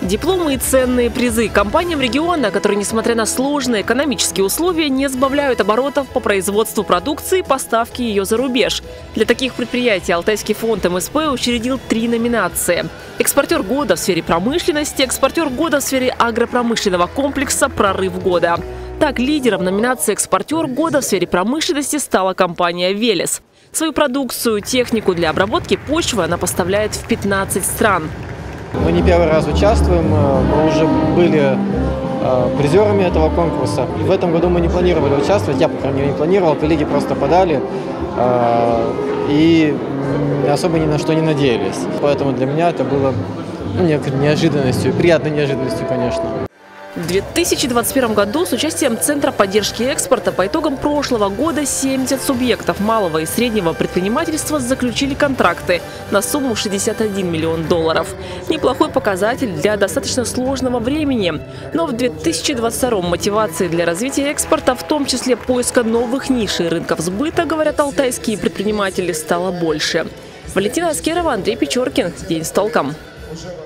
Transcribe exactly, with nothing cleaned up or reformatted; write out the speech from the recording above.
Дипломы и ценные призы компаниям региона, которые, несмотря на сложные экономические условия, не сбавляют оборотов по производству продукции и поставке ее за рубеж. Для таких предприятий Алтайский фонд эм эс пэ учредил три номинации. Экспортер года в сфере промышленности, экспортер года в сфере агропромышленного комплекса, прорыв года. Так, лидером номинации «Экспортер года» в сфере промышленности стала компания «Велес». Свою продукцию, технику для обработки почвы она поставляет в пятнадцать стран. Мы не первый раз участвуем, мы уже были призерами этого конкурса. В этом году мы не планировали участвовать, я, по крайней мере, не планировал, коллеги просто подали и особо ни на что не надеялись. Поэтому для меня это было ну, неожиданностью, приятной неожиданностью, конечно. В две тысячи двадцать первом году с участием Центра поддержки экспорта по итогам прошлого года семьдесят субъектов малого и среднего предпринимательства заключили контракты на сумму шестьдесят один миллион долларов. Неплохой показатель для достаточно сложного времени. Но в две тысячи двадцать втором мотивации для развития экспорта, в том числе поиска новых ниш и рынков сбыта, говорят алтайские предприниматели, стало больше. Валентина Аскерова, Андрей Печоркин. День с толком.